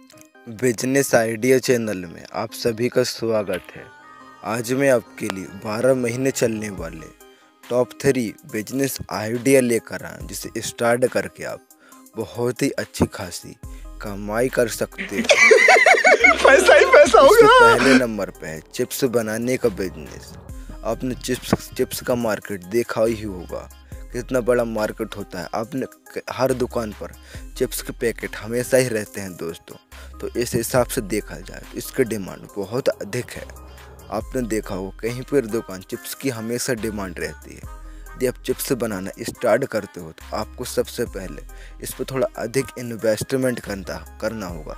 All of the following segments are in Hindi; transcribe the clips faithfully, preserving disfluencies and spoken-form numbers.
बिजनेस आइडिया चैनल में आप सभी का स्वागत है। आज मैं आपके लिए बारह महीने चलने वाले टॉप थ्री बिजनेस आइडिया लेकर आया, जिसे स्टार्ट करके आप बहुत ही अच्छी खासी कमाई कर सकते हो। पैसा ही पैसा होगा। पहले नंबर पे है चिप्स बनाने का बिजनेस। आपने चिप्स चिप्स का मार्केट देखा ही होगा, कितना बड़ा मार्केट होता है। आपने हर दुकान पर चिप्स के पैकेट हमेशा ही रहते हैं दोस्तों। तो इस हिसाब से देखा जाए तो इसकी डिमांड बहुत अधिक है। आपने देखा हो कहीं पर दुकान चिप्स की हमेशा डिमांड रहती है। यदि आप चिप्स बनाना स्टार्ट करते हो तो आपको सबसे पहले इस पर थोड़ा अधिक इन्वेस्टमेंट करना करना होगा।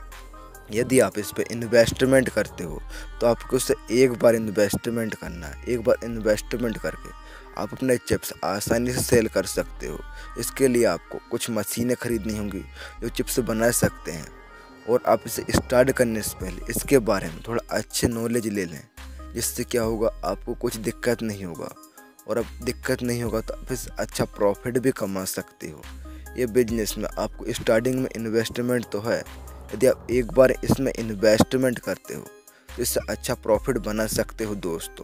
यदि आप इस पर इन्वेस्टमेंट करते हो तो आपको उससे एक बार इन्वेस्टमेंट करना है। एक बार इन्वेस्टमेंट करके आप अपने चिप्स आसानी से सेल कर सकते हो। इसके लिए आपको कुछ मशीनें खरीदनी होंगी जो चिप्स बना सकते हैं, और आप इसे स्टार्ट करने से पहले इसके बारे में थोड़ा अच्छे नॉलेज ले लें, जिससे क्या होगा आपको कुछ दिक्कत नहीं होगा। और अब दिक्कत नहीं होगा तो आप इससे अच्छा प्रॉफिट भी कमा सकते हो। ये बिजनेस में आपको स्टार्टिंग में इन्वेस्टमेंट तो है। यदि आप एक बार इसमें इन्वेस्टमेंट करते हो तो इससे अच्छा प्रॉफिट बना सकते हो दोस्तों।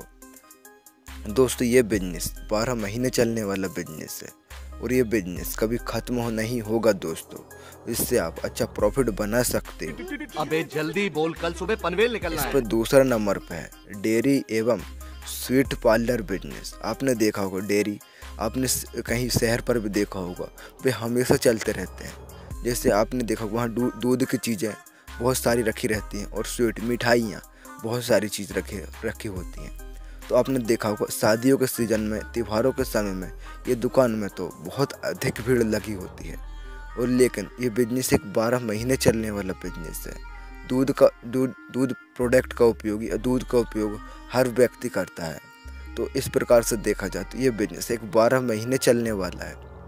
दोस्तों ये बिजनेस बारह महीने चलने वाला बिजनेस है, और ये बिजनेस कभी ख़त्म हो नहीं होगा दोस्तों। इससे आप अच्छा प्रॉफिट बना सकते हो। अबे जल्दी बोल, कल सुबह पनवेल निकलना है। इस पर दूसरा नंबर पे है डेयरी एवं स्वीट पार्लर बिजनेस। आपने देखा होगा डेयरी, आपने कहीं शहर पर भी देखा होगा, वे हमेशा चलते रहते हैं। जैसे आपने देखा वहाँ दूध की चीज़ें बहुत सारी रखी रहती हैं, और स्वीट मिठाइयाँ बहुत सारी चीज़ रखी रखी होती हैं। तो आपने देखा होगा शादियों के सीज़न में, त्योहारों के समय में ये दुकान में तो बहुत अधिक भीड़ लगी होती है। और लेकिन ये बिजनेस एक बारह महीने चलने वाला बिजनेस है। दूध का दूध दूध प्रोडक्ट का उपयोग या दूध का उपयोग हर व्यक्ति करता है। तो इस प्रकार से देखा जाए तो ये बिजनेस एक बारह महीने चलने वाला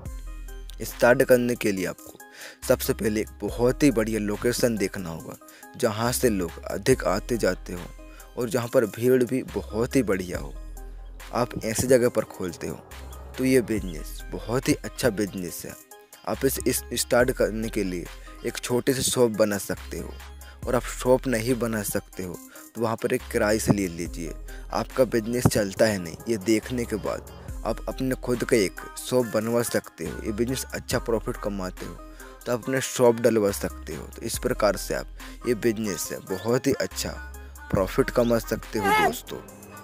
है। स्टार्ट करने के लिए आपको सबसे पहले एक बहुत ही बढ़िया लोकेशन देखना होगा, जहाँ से लोग अधिक आते जाते हो और जहाँ पर भीड़ भी बहुत ही बढ़िया हो। आप ऐसी जगह पर खोलते हो तो ये बिजनेस बहुत ही अच्छा बिजनेस है। आप इस स्टार्ट करने के लिए एक छोटे से शॉप बना सकते हो, और आप शॉप नहीं बना सकते हो तो वहाँ पर एक किराए से ले लीजिए। आपका बिजनेस चलता है नहीं, ये देखने के बाद आप अपने खुद का एक शॉप बनवा सकते हो। ये बिजनेस अच्छा प्रॉफिट कमाते हो तो आप अपने शॉप डलवा सकते हो। तो इस प्रकार से आप ये बिजनेस से बहुत ही अच्छा प्रॉफिट कमा सकते हो दोस्तों।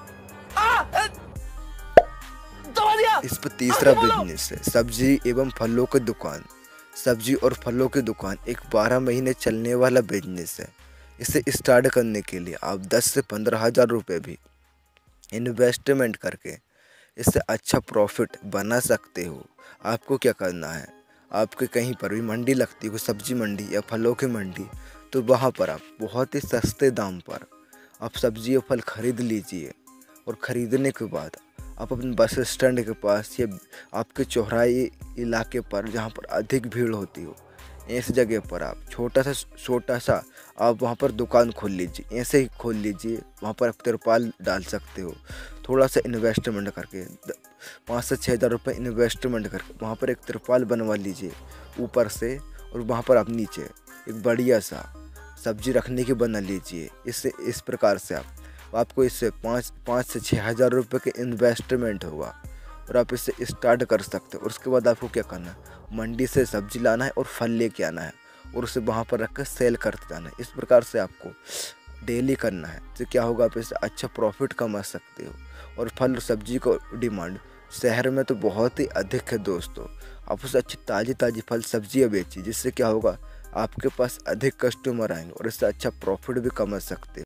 इस पर तीसरा बिजनेस है सब्जी एवं फलों की दुकान। सब्जी और फलों की दुकान एक बारह महीने चलने वाला बिजनेस है। इसे स्टार्ट करने के लिए आप दस से पंद्रह हज़ार रुपये भी इन्वेस्टमेंट करके इससे अच्छा प्रॉफिट बना सकते हो। आपको क्या करना है, आपके कहीं पर भी मंडी लगती हो, सब्जी मंडी या फलों की मंडी, तो वहाँ पर आप बहुत ही सस्ते दाम पर आप सब्जी और फल खरीद लीजिए। और ख़रीदने के बाद आप अपने बस स्टैंड के पास या आपके चौराहे इलाके पर जहाँ पर अधिक भीड़ होती हो, इस जगह पर आप छोटा सा छोटा सा आप वहाँ पर दुकान खोल लीजिए। ऐसे ही खोल लीजिए। वहाँ पर आप तिरपाल डाल सकते हो। थोड़ा सा इन्वेस्टमेंट करके पाँच से छः हज़ार रुपये इन्वेस्टमेंट करके वहाँ पर एक तिरपाल बनवा लीजिए ऊपर से, और वहाँ पर आप नीचे एक बढ़िया सा सब्जी रखने की बना लीजिए। इससे इस प्रकार से आप आपको इससे पाँच पाँच से छः हज़ार रुपये के इन्वेस्टमेंट होगा, और आप इससे स्टार्ट कर सकते हो। और उसके बाद आपको क्या करना है, मंडी से सब्जी लाना है और फल लेके आना है, और उसे वहाँ पर रख कर सेल करते जाना है। इस प्रकार से आपको डेली करना है। तो क्या होगा, आप इससे अच्छा प्रॉफिट कमा सकते हो। और फल और सब्जी को डिमांड शहर में तो बहुत ही अधिक है दोस्तों। आप उसे अच्छी ताज़ी ताज़ी फल सब्जियाँ बेचिए, जिससे क्या होगा आपके पास अधिक कस्टमर आएंगे और इससे अच्छा प्रॉफिट भी कमा सकते हो।